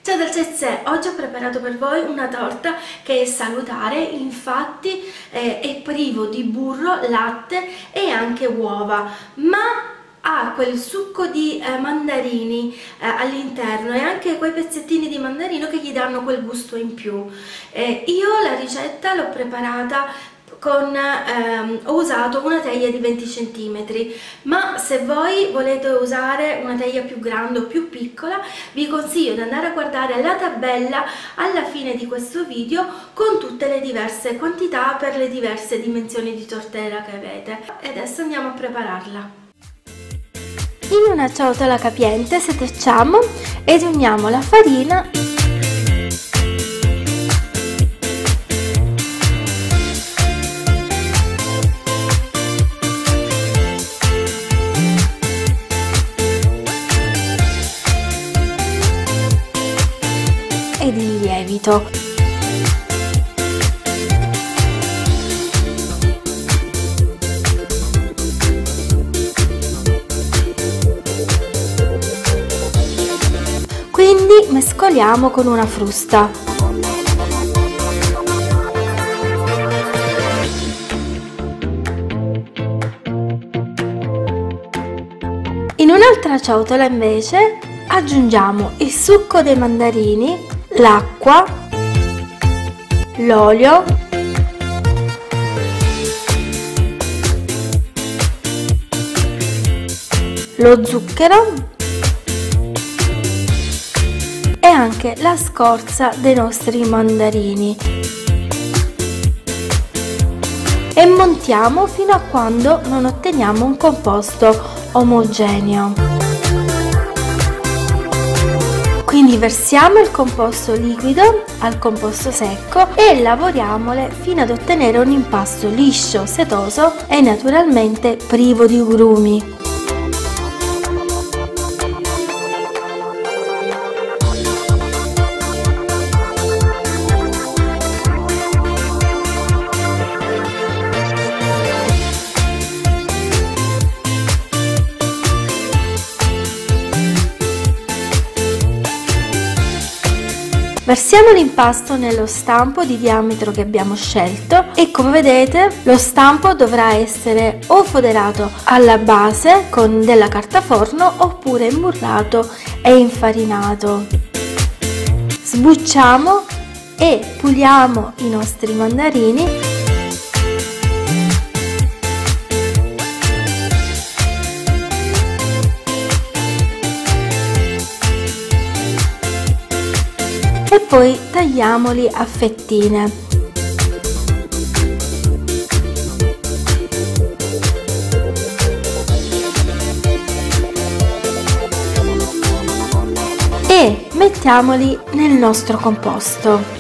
Ciao dolcezze, oggi ho preparato per voi una torta che è salutare, infatti è privo di burro, latte e anche uova, ma ha quel succo di mandarini all'interno e anche quei pezzettini di mandarino che gli danno quel gusto in più. Io la ricetta l'ho preparata ho usato una teglia di 20 cm, ma se voi volete usare una teglia più grande o più piccola vi consiglio di andare a guardare la tabella alla fine di questo video con tutte le diverse quantità per le diverse dimensioni di tortella che avete. E adesso andiamo a prepararla. In una ciotola capiente setacciamo ed uniamo la farina ed il lievito. Quindi mescoliamo con una frusta. In un'altra ciotola invece aggiungiamo il succo dei mandarini, l'acqua, l'olio, lo zucchero e anche la scorza dei nostri mandarini e montiamo fino a quando non otteniamo un composto omogeneo. Quindi versiamo il composto liquido al composto secco e lavoriamole fino ad ottenere un impasto liscio, setoso e naturalmente privo di grumi. Versiamo l'impasto nello stampo di diametro che abbiamo scelto e come vedete lo stampo dovrà essere o foderato alla base con della carta forno oppure imburrato e infarinato. Sbucciamo e puliamo i nostri mandarini . E poi tagliamoli a fettine. E mettiamoli nel nostro composto.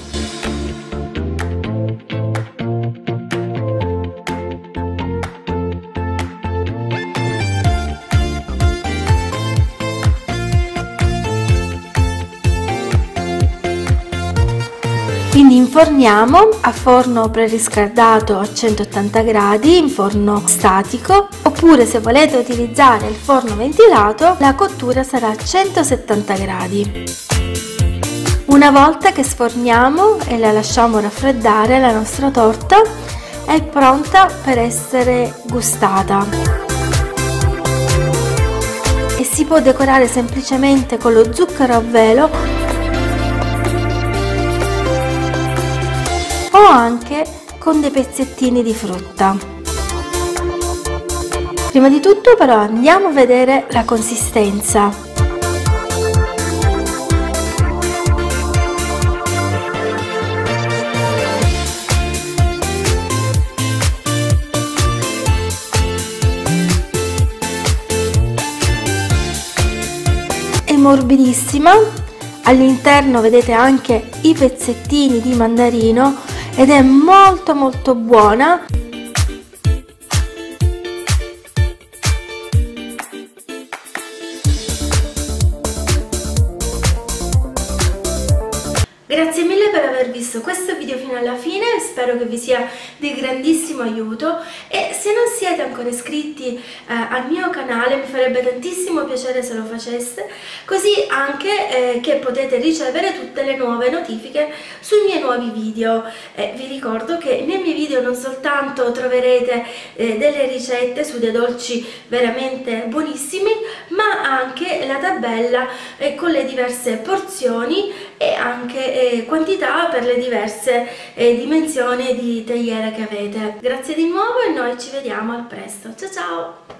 Quindi inforniamo a forno preriscaldato a 180 gradi in forno statico, oppure se volete utilizzare il forno ventilato la cottura sarà a 170 gradi. Una volta che sforniamo e la lasciamo raffreddare, la nostra torta è pronta per essere gustata e si può decorare semplicemente con lo zucchero a velo o anche con dei pezzettini di frutta. Prima di tutto però andiamo a vedere la consistenza. È morbidissima, all'interno vedete anche i pezzettini di mandarino ed è molto buona. Grazie mille per aver visto questo video fino alla fine, spero che vi sia di grandissimo aiuto e se non siete ancora iscritti al mio canale mi farebbe tantissimo piacere se lo faceste, così anche che potete ricevere tutte le nuove notifiche sui miei nuovi video. Vi ricordo che nei miei video non soltanto troverete delle ricette su dei dolci veramente buonissimi, ma anche la tabella con le diverse porzioni e anche quantità per le diverse dimensioni di teiera che avete. Grazie di nuovo e noi ci vediamo al presto. Ciao ciao!